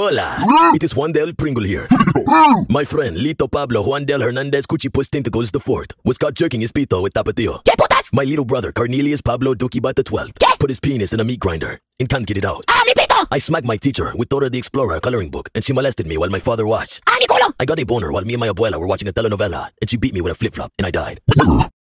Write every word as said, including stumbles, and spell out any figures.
Hola, it is Juan Del Pringle here. My friend Lito Pablo Juan Del Hernandez Cuchipus Tentacles the fourth was caught jerking his pito with Tapatio. ¿Qué putas? My little brother Cornelius Pablo Dukibat the twelfth ¿Qué? put his penis in a meat grinder and can't get it out. ¡Ah, mi pito! I smacked my teacher with Dora the Explorer coloring book and she molested me while my father watched. ¡Ah, mi culo! I got a boner while me and my abuela were watching a telenovela and she beat me with a flip-flop and I died.